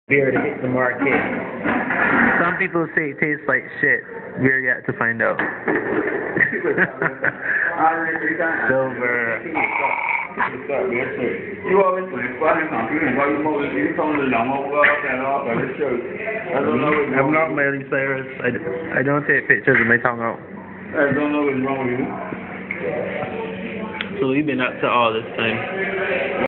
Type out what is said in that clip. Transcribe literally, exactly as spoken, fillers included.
beer to hit the market. Some people say it tastes like shit. We're yet to find out. Silver. You always play computer while you move you told the long over and all but it's true. I don't know what's I'm wrong not with Miley Cyrus. I, d- I don't take pictures of my tongue out. you. I don't know what's wrong with you. So we've been up to all this time.